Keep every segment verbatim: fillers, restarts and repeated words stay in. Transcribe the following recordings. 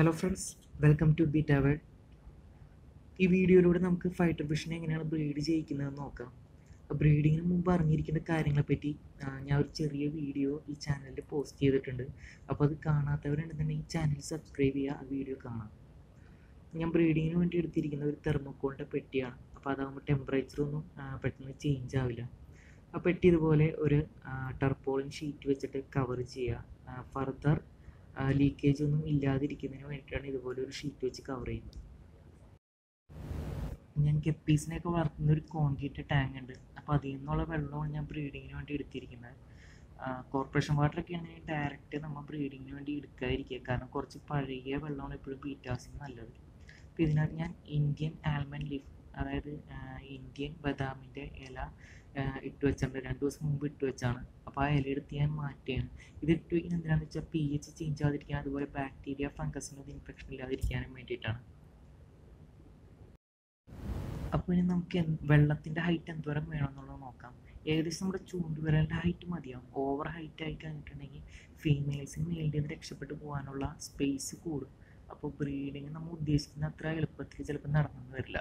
Hello friends, welcome to Beat Hour. ഈ വീഡിയോയിലൂടെ നമുക്ക് ഫൈറ്റർ ഫിഷിനെ എങ്ങനെയാണ് ബ്രീഡ് ചെയ്യിക്കുന്നതെന്ന് നോക്കാം. ബ്രീഡിങ്ങിന് മുമ്പ് അറിഞ്ഞിരിക്കേണ്ട കാര്യങ്ങളെപ്പറ്റി ഞാൻ ഒരു ചെറിയ വീഡിയോ ഈ ചാനലിൽ പോസ്റ്റ് ചെയ്തിട്ടുണ്ട്. അപ്പോൾ അത് കാണാത്തവരുണ്ടെന്നുണ്ടെങ്കിൽ ഈ ചാനൽ സബ്സ്ക്രൈബ് ചെയ്യുക, ആ വീഡിയോ കാണാം. ഞാൻ ബ്രീഡിങ്ങിന് വേണ്ടി എടുത്തിരിക്കുന്ന ഒരു തെർമോക്കോളിൻ്റെ പെട്ടിയാണ്. അപ്പോൾ അതാകുമ്പോൾ ടെമ്പറേച്ചറൊന്നും പെട്ടെന്ന് ചേഞ്ച് ആവില്ല. ആ പെട്ടി ഇതുപോലെ ഒരു ടർപോളിൻ ഷീറ്റ് വെച്ചിട്ട് കവർ ചെയ്യുക. ഫർദർ ലീക്കേജ് ഒന്നും ഇല്ലാതിരിക്കുന്നതിന് വേണ്ടിയിട്ടാണ് ഇതുപോലെ ഒരു ഷീറ്റ് വെച്ച് കവർ ചെയ്യുന്നത്. ഞാൻ ഗപ്പീസിനെയൊക്കെ വളർത്തുന്ന ഒരു കോൺക്രീറ്റ് ടാങ്ക് ഉണ്ട്. അപ്പോൾ അതിൽ നിന്നുള്ള വെള്ളമാണ് ഞാൻ ബ്രീഡിങ്ങിന് വേണ്ടി എടുത്തിരിക്കുന്നത്. കോർപ്പറേഷൻ വാട്ടറൊക്കെ ആണെങ്കിൽ ഡയറക്റ്റ് നമ്മൾ ബ്രീഡിങ്ങിന് വേണ്ടി എടുക്കാതിരിക്കുക, കാരണം കുറച്ച് പഴകിയ വെള്ളമാണ് എപ്പോഴും ബീറ്റാസിന് നല്ലത്. അപ്പോൾ ഇതിനകത്ത് ഞാൻ ഇന്ത്യൻ ആൽമണ്ട് ലീഫ്, അതായത് ഇന്ത്യൻ ബദാമിൻ്റെ ഇല ഇട്ട് വെച്ചിട്ടുണ്ട്. രണ്ട് ദിവസം മുമ്പ് ഇട്ട് വെച്ചാണ്. അപ്പോൾ ആ ഇല എടുത്ത് ഞാൻ മാറ്റുകയാണ്. ഇത് ഇട്ട് വയ്ക്കുന്നത് എന്തിനാണെന്ന് വെച്ചാൽ പി എച്ച് ചേഞ്ച് ആവാതിരിക്കാൻ, അതുപോലെ ബാക്ടീരിയ ഫംഗസിൻ്റെ ഇൻഫെക്ഷൻ ഇല്ലാതിരിക്കാനും വേണ്ടിയിട്ടാണ്. അപ്പോൾ ഇനി നമുക്ക് വെള്ളത്തിൻ്റെ ഹൈറ്റ് എന്തോരം വേണമെന്നുള്ളത് നോക്കാം. ഏകദേശം നമ്മുടെ ചൂണ്ടുവിരലിൻ്റെ ഹൈറ്റ് മതിയാവും. ഓവർ ഹൈറ്റ് ആയി കഴിഞ്ഞിട്ടുണ്ടെങ്കിൽ ഫീമെയിൽസിന് മെയിലിൽ നിന്ന് രക്ഷപ്പെട്ടു പോകാനുള്ള സ്പേസ് കൂടും. അപ്പോൾ ബ്രീഡിങ് നമ്മൾ ഉദ്ദേശിക്കുന്ന അത്ര എളുപ്പത്തിൽ ചിലപ്പോൾ നടന്നു വരില്ല.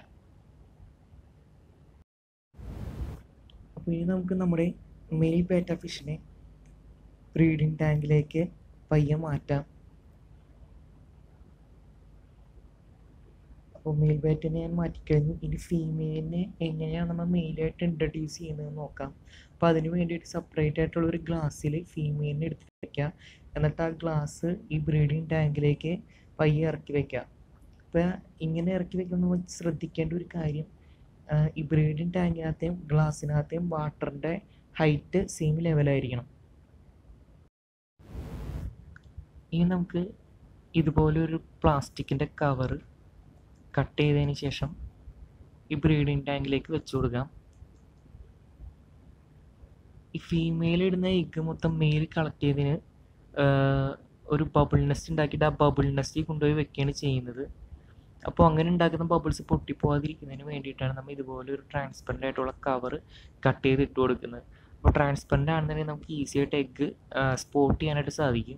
അപ്പോൾ ഇനി നമുക്ക് നമ്മുടെ മെയിൽ ബേറ്റ ഫിഷിനെ ബ്രീഡിംഗ് ടാങ്കിലേക്ക് പയ്യെ മാറ്റാം. അപ്പോൾ മെയിൽ ബേറ്റിനെ ഞാൻ മാറ്റിക്കഴിഞ്ഞു. ഇനി ഫീമെയിലിനെ എങ്ങനെയാണ് നമ്മൾ മെയിലായിട്ട് ഇൻട്രൊഡ്യൂസ് ചെയ്യുന്നത് നോക്കാം. അപ്പോൾ അതിന് വേണ്ടിയിട്ട് സെപ്പറേറ്റ് ആയിട്ടുള്ള ഒരു ഗ്ലാസ്സിൽ ഫീമെയിലിനെ എടുത്ത് വയ്ക്കുക. എന്നിട്ട് ആ ഗ്ലാസ് ഈ ബ്രീഡിംഗ് ടാങ്കിലേക്ക് പയ്യെ ഇറക്കി വയ്ക്കുക. അപ്പോൾ ഇങ്ങനെ ഇറക്കി വയ്ക്കുമ്പോൾ ശ്രദ്ധിക്കേണ്ട ഒരു കാര്യം, ഈ ബ്രീഡിംഗ് ടാങ്കിനകത്തെയും ഗ്ലാസ്സിനകത്തെയും വാട്ടറിൻ്റെ ഹൈറ്റ് സെയിം ലെവലായിരിക്കണം. ഇനി നമുക്ക് ഇതുപോലൊരു പ്ലാസ്റ്റിക്കിൻ്റെ കവറ് കട്ട് ചെയ്തതിന് ശേഷം ഈ ബ്രീഡിംഗ് ടാങ്കിലേക്ക് വെച്ചു കൊടുക്കാം. ഈ ഫീമെയിൽ ഇടുന്ന എഗ്ഗ് മൊത്തം മെയിൽ കളക്ട് ചെയ്തതിന് ഒരു ബബിൾ നെസ്റ്റ് ഉണ്ടാക്കിയിട്ട് ആ ബബിൾ നെസ്റ്റിൽ കൊണ്ടുപോയി വെക്കുകയാണ് ചെയ്യുന്നത്. അപ്പോൾ അങ്ങനെ ഉണ്ടാക്കുന്ന ബബിൾസ് പൊട്ടിപ്പോകാതിരിക്കുന്നതിന് വേണ്ടിയിട്ടാണ് നമ്മൾ ഇതുപോലെ ഒരു ട്രാൻസ്പെറൻ്റ് ആയിട്ടുള്ള കവർ കട്ട് ചെയ്ത് ഇട്ട് കൊടുക്കുന്നത്. അപ്പോൾ ട്രാൻസ്പെറൻ്റ് ആണെന്നുണ്ടെങ്കിൽ നമുക്ക് ഈസി ആയിട്ട് എഗ്ഗ് സ്പോട്ട് ചെയ്യാനായിട്ട് സാധിക്കും.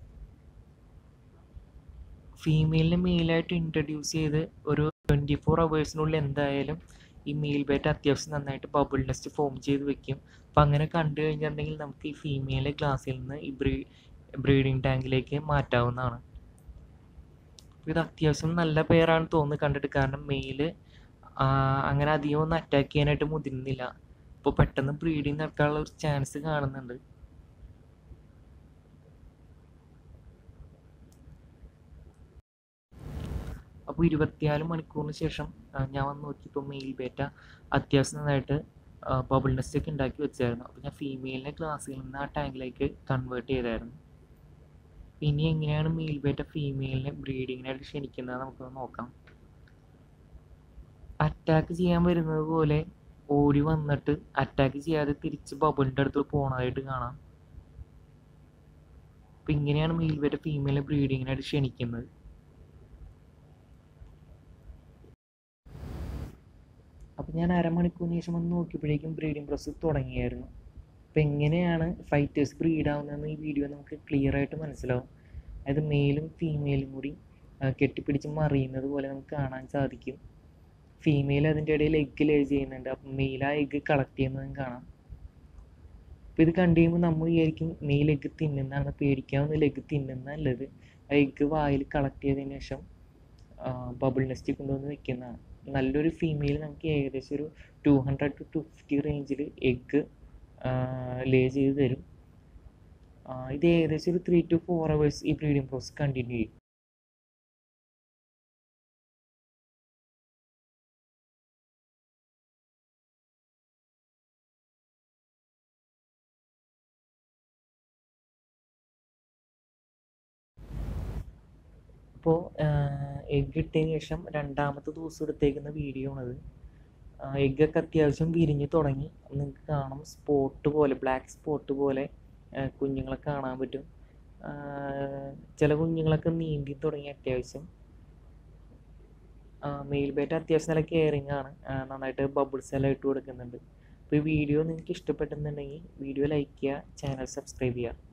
ഫീമെയിലിനെ മെയിലായിട്ട് ഇൻട്രൊഡ്യൂസ് ചെയ്ത് ഒരു ട്വൻറ്റി ഫോർ അവേഴ്സിനുള്ളിൽ എന്തായാലും ഈ മെയിൽ ബേറ്റ് അത്യാവശ്യം നന്നായിട്ട് ബബിൾ നെസ്റ്റ് ഫോം ചെയ്ത് വെക്കും. അപ്പോൾ അങ്ങനെ കണ്ടു കഴിഞ്ഞിട്ടുണ്ടെങ്കിൽ നമുക്ക് ഈ ഫീമെയിലെ ഗ്ലാസ്സിൽ നിന്ന് ഈ ബ്രീ ബ്രീഡിംഗ് ടാങ്കിലേക്ക് മാറ്റാവുന്നതാണ്. ഇത് അത്യാവശ്യം നല്ല പെയറാണ് തോന്നുന്നത് കണ്ടിട്ട്, കാരണം മെയില് അങ്ങനെ അധികം ഒന്നും അറ്റാക്ക് ചെയ്യാനായിട്ട് മുതിരുന്നില്ല. അപ്പോൾ പെട്ടെന്ന് ബ്രീഡിങ് നടക്കാനുള്ള ഒരു ചാൻസ് കാണുന്നുണ്ട്. അപ്പോൾ ഇരുപത്തിനാല് മണിക്കൂറിന് ശേഷം ഞാൻ വന്ന് നോക്കിയപ്പോൾ മെയിൽ ബേറ്റ അത്യാവശ്യം നന്നായിട്ട് ബബിൾ നെസ്റ്റ് ഒക്കെ ഉണ്ടാക്കി വെച്ചായിരുന്നു. അപ്പോൾ ഞാൻ ഫീമെയിലിനെ ഗ്ലാസ്സിൽ നിന്ന് ആ ടാങ്കിലേക്ക് കൺവേർട്ട് ചെയ്തായിരുന്നു. ഇനി എങ്ങനെയാണ് മെയിൽ ബേറ്റ ഫീമെയിലിനെ ബ്രീഡിങ്ങിനായിട്ട് ക്ഷണിക്കുന്നത് നമുക്കൊന്ന് നോക്കാം. അറ്റാക്ക് ചെയ്യാൻ വരുന്നത് പോലെ ഓടി വന്നിട്ട് അറ്റാക്ക് ചെയ്യാതെ തിരിച്ച് ബബിളിൻ്റെ അടുത്ത് പോണതായിട്ട് കാണാം. അപ്പം ഇങ്ങനെയാണ് മെയിൽ ബേറ്റ ഫീമെയിലിനെ ബ്രീഡിങ്ങിനായിട്ട് ക്ഷണിക്കുന്നത്. അപ്പം ഞാൻ അരമണിക്കൂറിന് ശേഷം വന്ന് നോക്കിയപ്പോഴേക്കും ബ്രീഡിംഗ് പ്രോസസ് തുടങ്ങിയായിരുന്നു. അപ്പം എങ്ങനെയാണ് ഫൈറ്റേഴ്സ് ബ്രീഡ് ആവുന്നതെന്ന് ഈ വീഡിയോ നമുക്ക് ക്ലിയർ ആയിട്ട് മനസ്സിലാവും. അതായത് മെയിലും ഫീമെയിലും കൂടി കെട്ടിപ്പിടിച്ച് മറിയുന്നത് പോലെ നമുക്ക് കാണാൻ സാധിക്കും. ഫീമെയിൽ അതിൻ്റെ ഇടയിൽ എഗ്ഗ് ലേ ചെയ്യുന്നുണ്ട്. അപ്പം മെയിൽ ആ എഗ്ഗ് കളക്ട് ചെയ്യുന്നതും കാണാം. അപ്പോൾ ഇത് കണ്ടു കഴിയുമ്പോൾ നമ്മൾ വിചാരിക്കും മെയിൽ എഗ്ഗ് തിന്നുന്നതാണ്, പേടിക്കാവുന്നില്ല, എഗ്ഗ് തിന്നുന്നല്ലത്. ആ എഗ്ഗ് വായിൽ കളക്ട് ചെയ്തതിന് ശേഷം ബബിൾ നെസ്റ്റിൽ കൊണ്ടുവന്ന് വെക്കുന്നതാണ്. നല്ലൊരു ഫീമെയിൽ നമുക്ക് ഏകദേശം ഒരു two hundred to two fifty റേഞ്ചിൽ എഗ്ഗ് ലേ ചെയ്ത് തരും. ഇത് ഏകദേശം ഒരു ത്രീ ടു ഫോർ അവേഴ്സ് ഈ ബ്രീഡിംഗ് പ്രോസസ് കണ്ടിന്യൂ ചെയ്യും. അപ്പോൾ എഗ്ഗ് ഇട്ടതിന് ശേഷം രണ്ടാമത്തെ ദിവസം എടുത്തേക്കുന്ന വീഡിയോ ആണത്. എഗ്ഗൊക്കെ അത്യാവശ്യം വിരിഞ്ഞ് തുടങ്ങി. നിങ്ങൾക്ക് കാണാം സ്പോട്ട് പോലെ, ബ്ലാക്ക് സ്പോട്ട് പോലെ കുഞ്ഞുങ്ങളെ കാണാൻ പറ്റും. ചില കുഞ്ഞുങ്ങളൊക്കെ നീന്തി തുടങ്ങി അത്യാവശ്യം. മെയിൽ ബേറ്റ് അത്യാവശ്യം നല്ല കെയറിങ് ആണ്, നന്നായിട്ട് ബബിൾസ് എല്ലാം ഇട്ട് കൊടുക്കുന്നുണ്ട്. അപ്പോൾ ഈ വീഡിയോ നിങ്ങൾക്ക് ഇഷ്ടപ്പെട്ടെന്നുണ്ടെങ്കിൽ വീഡിയോ ലൈക്ക് ചെയ്യുക, ചാനൽ സബ്സ്ക്രൈബ് ചെയ്യുക.